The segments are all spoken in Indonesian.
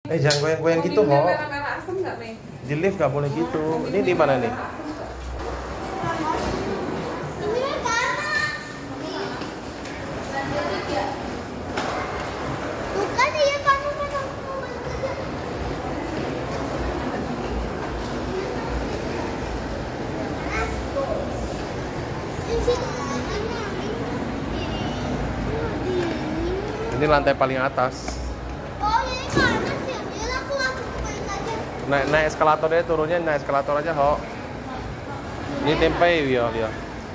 Jangan goyang-goyang gitu, Ho. Merah-merah asem nggak, Mei? Di lift nggak boleh gitu. Ini di mana nih? Ini lantai paling atas. Oh, ini panas ya. Ya aku langsung main aja. Naik eskalator deh, turunnya naik eskalator aja, Ho. Ini tempe ya, dia.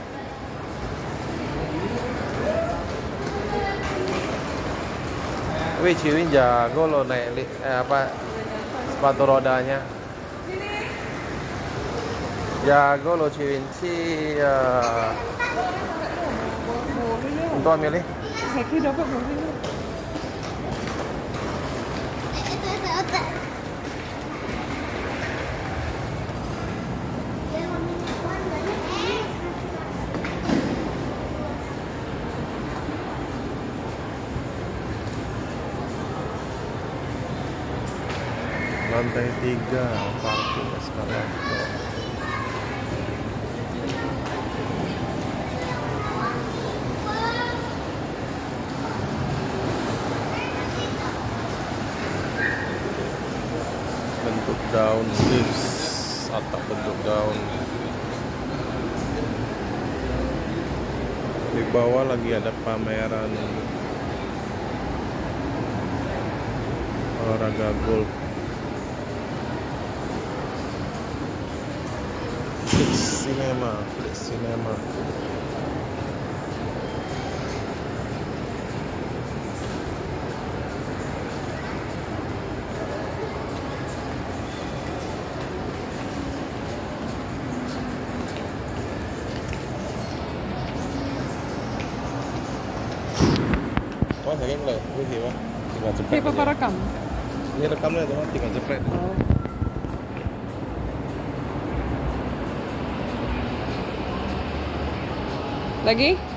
Wih, Ciwin jago loh naik sepatu rodanya. Jago loh Ciwin sih. Untuk ambil nih. Kaki dapat boleh. Lantai 3 parking eskalator. Bentuk daun lifts, atap bentuk daun. Di bawah lagi ada pameran olahraga golf. Flix Cinema. Wah, saya kan ini wah, tinggal cepet. Siapa rekam? Ini rekamnya tuh, tinggal cepet. Oh. Lagi?